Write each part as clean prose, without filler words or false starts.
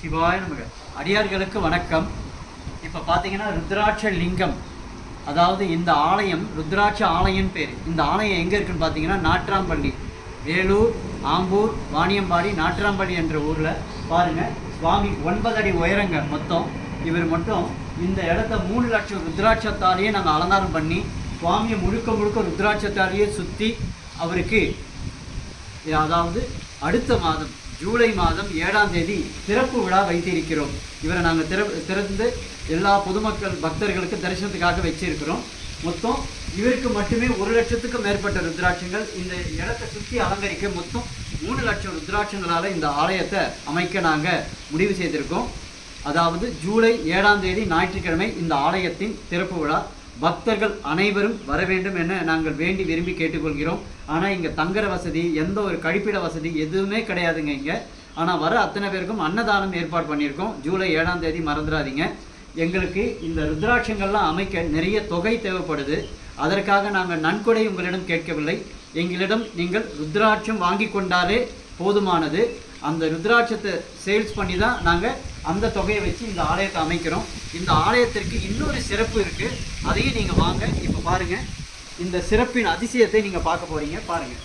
சிவாய நமக. அடியார்களுக்கு வணக்கம். இப்போ பார்த்தீங்கன்னா ருத்ராட்ச லிங்கம், அதாவது இந்த ஆலயம் ருத்ராட்ச ஆலயம் பேர். இந்த ஆலயம் எங்கே இருக்குன்னு பார்த்தீங்கன்னா நாட்ராம்பள்ளி, வேலூர், ஆம்பூர், வாணியம்பாடி, நாட்ராம்பள்ளி என்ற ஊரில் பாருங்கள். சுவாமி 9 அடி உயரங்க மொத்தம். இவர் மட்டும் இந்த இடத்த 3 லட்சம் ருத்ராட்சத்தாலேயே நாங்கள் அலங்காரம் பண்ணி சுவாமியை முழுக்க ருத்ராட்சத்தாலேயே சுற்றி அவருக்கு, அதாவது அடுத்த மாதம் ஜூலை மாதம் 7ஆம் தேதி திறப்பு விழா வைத்திருக்கிறோம். இவரை நாங்கள் திறந்து எல்லா பொதுமக்கள் பக்தர்களுக்கு தரிசனத்துக்காக வச்சிருக்கிறோம். மொத்தம் இவருக்கு மட்டுமே 1 லட்சத்துக்கும் மேற்பட்ட ருத்ராட்சங்கள் இந்த இடத்தை சுற்றி அலங்கரிக்க மொத்தம் 3 லட்சம் ருத்ராட்சங்களால் இந்த ஆலயத்தை அமைக்க நாங்கள் முடிவு செய்திருக்கோம். அதாவது ஜூலை 7ஆம் தேதி ஞாயிற்றுக்கிழமை இந்த ஆலயத்தின் திறப்பு விழா. பக்தர்கள் அனைவரும் வர வேண்டும் என நாங்கள் வேண்டி விரும்பி கேட்டுக்கொள்கிறோம். ஆனால் இங்கே தங்குற வசதி, எந்த ஒரு கழிப்பிட வசதி எதுவுமே கிடையாதுங்க இங்கே. ஆனால் வர அத்தனை பேருக்கும் அன்னதானம் ஏற்பாடு பண்ணியிருக்கோம். ஜூலை 7ஆம் தேதி மறந்துடாதீங்க. எங்களுக்கு இந்த ருத்ராட்சங்கள்லாம் அமைக்க நிறைய தொகை தேவைப்படுது. அதற்காக நாங்கள் நன்கொடை உங்களிடம் கேட்கவில்லை. எங்களிடம் நீங்கள் ருத்ராட்சம் வாங்கி கொண்டாலே போதுமானது. அந்த ருத்ராட்சத்தை சேல்ஸ் பண்ணி தான் நாங்கள் அந்த தொகையை வச்சு இந்த ஆலயத்தை அமைக்கிறோம். இந்த ஆலயத்திற்கு இன்னொரு சிறப்பு இருக்குது, அதையும் நீங்கள் வாங்க. இப்போ பாருங்கள், இந்த சிறப்பின் அதிசயத்தை நீங்கள் பார்க்க போகிறீங்க. பாருங்கள்,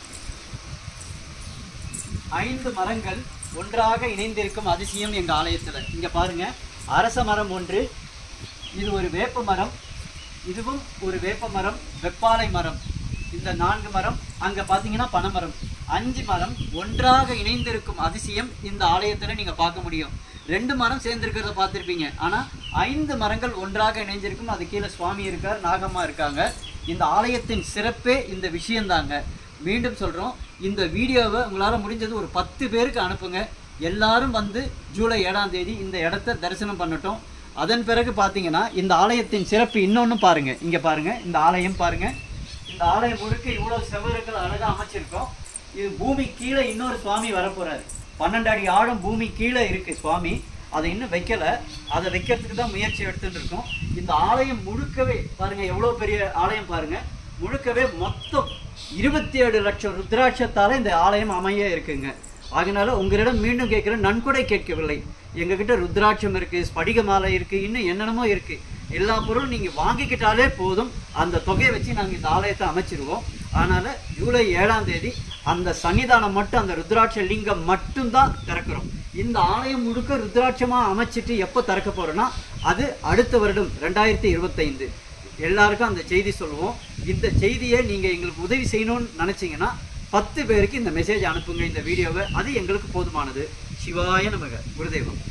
5 மரங்கள் ஒன்றாக இணைந்திருக்கும் அதிசயம் எங்கள் ஆலயத்தில். இங்கே பாருங்கள், அரச மரம் ஒன்று, இது ஒரு வேப்ப மரம், இதுவும் ஒரு வேப்ப மரம், வெப்பாலை மரம், இந்த 4 மரம், அங்கே பார்த்தீங்கன்னா பனைமரம், 5 மரம் ஒன்றாக இணைந்திருக்கும் அதிசயம் இந்த ஆலயத்தில் நீங்கள் பார்க்க முடியும். 2 மரம் சேர்ந்துருக்கிறத பார்த்துருப்பீங்க, ஆனால் 5 மரங்கள் ஒன்றாக இணைஞ்சிருக்கும். அது கீழே சுவாமி இருக்கார், நாகம்மா இருக்காங்க. இந்த ஆலயத்தின் சிறப்பே இந்த விஷயந்தாங்க. மீண்டும் சொல்கிறோம், இந்த வீடியோவை உங்களால் முடிஞ்சது ஒரு 10 பேருக்கு அனுப்புங்க. எல்லாரும் வந்து ஜூலை 7ஆம் தேதி இந்த இடத்த தரிசனம் பண்ணட்டும். அதன் பிறகு பார்த்தீங்கன்னா இந்த ஆலயத்தின் சிறப்பு இன்னொன்று பாருங்கள். இங்கே பாருங்கள், இந்த ஆலயம் பாருங்கள். இந்த ஆலயம் முழுக்க இவ்வளோ செவர்கள் அழகாக அமைச்சிருக்கோம். இது பூமி கீழே இன்னொரு சுவாமி வரப்போகிறாரு. 12 அடி ஆழம் பூமி கீழே இருக்குது சுவாமி. அதை இன்னும் வைக்கலை, அதை வைக்கிறதுக்கு தான் முயற்சி எடுத்துகிட்டு இருக்கோம். இந்த ஆலயம் முழுக்கவே பாருங்கள், எவ்வளோ பெரிய ஆலயம் பாருங்கள். முழுக்கவே மொத்தம் 27 லட்சம் ருத்ராட்சத்தால் இந்த ஆலயம் அமைய இருக்குங்க. அதனால உங்களிடம் மீண்டும் கேட்குறேன், நன்கொடை கேட்கவில்லை. எங்ககிட்ட ருத்ராட்சம் இருக்குது, ஸ்படிக மாலை இருக்குது, இன்னும் என்னென்னமோ இருக்குது. எல்லா பொருளும் நீங்கள் வாங்கிக்கிட்டாலே போதும். அந்த தொகையை வச்சு நாங்கள் இந்த ஆலயத்தை அமைச்சிருவோம். அதனால் ஜூலை 7ஆம் தேதி அந்த சன்னிதானம் மட்டும், அந்த ருத்ராட்ச லிங்கம் மட்டும்தான் திறக்கிறோம். இந்த ஆலயம் முழுக்க ருத்ராட்சமாக அமைச்சிட்டு எப்போ திறக்க போகிறோன்னா அது அடுத்த வருடம் 2025. எல்லாருக்கும் அந்த செய்தி சொல்லுவோம். இந்த செய்தியை நீங்கள் எங்களுக்கு உதவி செய்யணும்னு நினச்சிங்கன்னா 10 பேருக்கு இந்த மெசேஜ் அனுப்புங்க, இந்த வீடியோவை. அது எங்களுக்கு போதுமானது. சிவாய நமக. குருதேவம்.